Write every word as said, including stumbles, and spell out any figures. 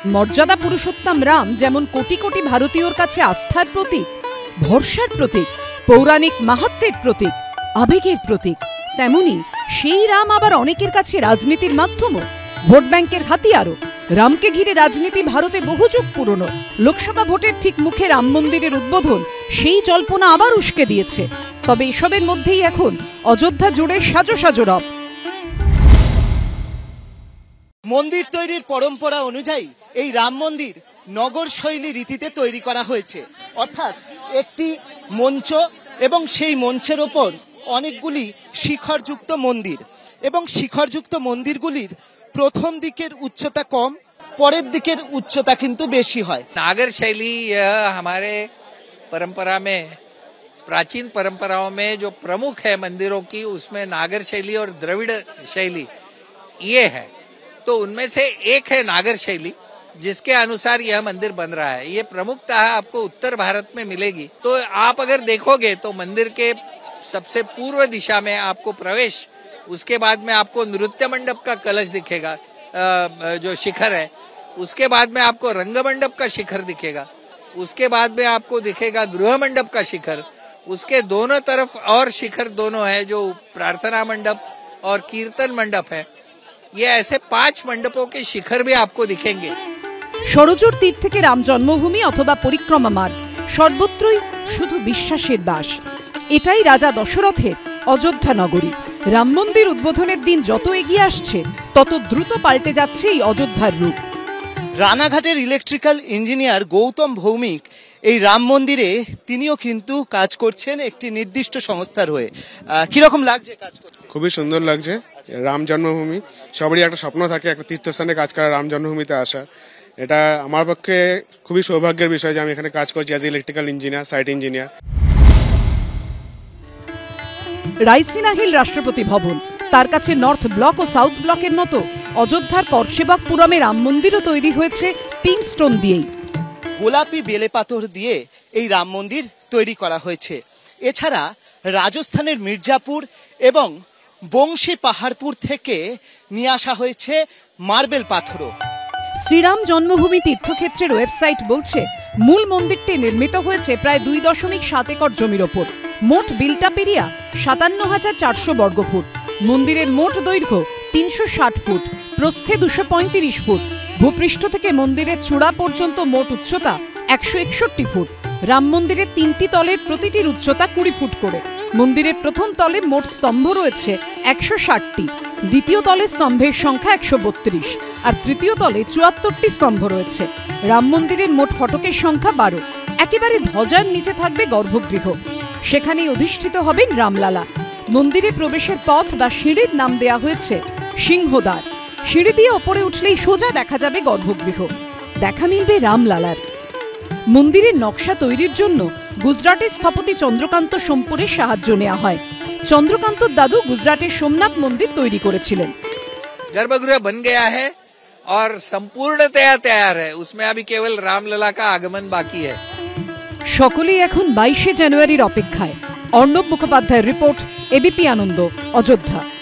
মর্যাদা পুরুষোত্তম রাম যেমন কোটি কোটি ভারতীয়র কাছে আস্থার প্রতীক, ভরসার প্রতীক, পৌরাণিক মাহাত্ম্যের প্রতীক, আবেগের প্রতীক, তেমনি সেই রাম আবার অনেকের কাছে রাজনীতির মাধ্যমও, ভোট ব্যাংকের হাতিয়ারও। রামকে ঘিরে রাজনীতি ভারতে বহু যুগ পুরনো। লোকসভা ভোটের ঠিক মুখে রাম মন্দিরের উদ্বোধন সেই জল্পনা আবার উস্কে দিয়েছে। তবে এসবের মধ্যেই এখন অযোধ্যা জুড়ে সাজো সাজো রব। মন্দির তৈরির পরম্পরা অনুযায়ী এই রাম মন্দির নগর শৈলী রীতিতে তৈরি করা হয়েছে, অর্থাৎ একটি মঞ্চ এবং সেই মঞ্চের ওপর অনেকগুলি শিখরযুক্ত মন্দির, এবং শিখরযুক্ত মন্দিরগুলির প্রথম দিকের উচ্চতা কম, পরের দিকের উচ্চতা কিন্তু বেশি হয়। नागर शैली यह हमारे परंपरा में, प्राचीन परंपराओं में जो प्रमुख है मंदिरों की, उसमें नागर शैली और द्रविड़ शैली ये है। तो उनमें से एक है नागर शैली, जिसके अनुसार यह मंदिर बन रहा है। ये प्रमुखता आपको उत्तर भारत में मिलेगी। तो आप अगर देखोगे तो मंदिर के सबसे पूर्व दिशा में आपको प्रवेश, उसके बाद में आपको नृत्य मंडप का कलश दिखेगा, जो शिखर है। उसके बाद में आपको रंग मंडप का शिखर दिखेगा। उसके बाद में आपको दिखेगा गृह मंडप का शिखर। उसके दोनों तरफ और शिखर दोनों है, जो प्रार्थना मंडप और कीर्तन मंडप है। ये ऐसे पांच मंडपों के शिखर भी आपको दिखेंगे। ষড়যুর তীর থেকে রাম জন্মভূমি অথবা পরিক্রমা মার্গ, সর্বত্রই শুধু বিশ্বাসের বাস। এটাই রাজা দশরথের অযোধ্যা নগরী। রাম মন্দির উদ্বোধনের দিন যত এগিয়ে আসছে, তত দ্রুত পাল্টে যাচ্ছে এই অযোধ্যার রূপ। রানাঘাটের ইলেকট্রিক্যাল ইঞ্জিনিয়ার গৌতম ভৌমিক এই রাম মন্দিরে তিনিও কিন্তু কাজ করছেন একটি নির্দিষ্ট সংস্থার হয়ে। কিরকম লাগছে কাজ করতে? খুবই সুন্দর লাগছে। রাম জন্মভূমি, সবারই একটা স্বপ্ন থাকে একটা তীর্থস্থানে কাজ করা, রাম জন্মভূমিতে আসা। এটা আমার পক্ষে খুবই সৌভাগ্যের বিষয় যে আমি এখানে কাজ করছি as electrical engineer, site engineer. Raisina hill Rashtrapati Bhavan, তার কাছে নর্থ ব্লক ও সাউথ ব্লকের মতো অযোধ্যার করসেবকপুরমে রাম মন্দিরও তৈরি হয়েছে পিঙ্ক স্টোন দিয়েই। গোলাপি বেলে পাথর দিয়ে এই রাম মন্দির তৈরি করা হয়েছে। এছাড়া রাজস্থানের মির্জাপুর এবং বংশী পাহাড়পুর থেকে নিয়ে আসা হয়েছে মার্বেল পাথরও। শ্রীরাম জন্মভূমি তীর্থক্ষেত্রের ওয়েবসাইট বলছে, মূল মন্দিরটি নির্মিত হয়েছে প্রায় দুই দশমিক সাত একর জমির ওপর। মোট বিল্টাপ এরিয়া সাতান্ন হাজার চারশো বর্গফুট। মন্দিরের মোট দৈর্ঘ্য তিনশো ষাট ফুট, প্রস্থে দুশো পঁয়ত্রিশ ফুট। ভূপৃষ্ঠ থেকে মন্দিরের চূড়া পর্যন্ত মোট উচ্চতা একশো একষট্টি ফুট। রাম মন্দিরের তিনটি তলের প্রতিটির উচ্চতা কুড়ি ফুট করে। মন্দিরের প্রথম তলে মোট স্তম্ভ রয়েছে একশো ষাটটি, দ্বিতীয় তলে স্তম্ভের সংখ্যা একশো বত্রিশ, আর তৃতীয় তলে চুয়াত্তরটি স্তম্ভ রয়েছে। রাম মন্দিরের মোট ফটকের সংখ্যা বারো। একেবারে ধ্বজার নিচে থাকবে গর্ভগৃহ, সেখানেই অধিষ্ঠিত হবেন রামলালা। মন্দিরে প্রবেশের পথ বা সিঁড়ির নাম দেয়া হয়েছে সিংহদ্বার। সিঁড়ি দিয়ে ওপরে উঠলেই সোজা দেখা যাবে গর্ভগৃহ, দেখা মিলবে রামলালার। মন্দিরের নকশা তৈরির জন্য গুজরাটের স্থপতি চন্দ্রকান্ত সোমপুরের সাহায্য নেওয়া হয়। চন্দ্রকান্তর দাদু গুজরাটের সোমনাথ মন্দির তৈরি করেছিলেন। गर्भगृह बन गया है और संपूर्णतया तैयार है। उसमें अभी केवल रामलला का आगमन बाकी है। সকলেই এখন বাইশে জানুয়ারির অপেক্ষায়। অর্ণব মুখোপাধ্যায়ের রিপোর্ট, এবিপি আনন্দ, অযোধ্যা।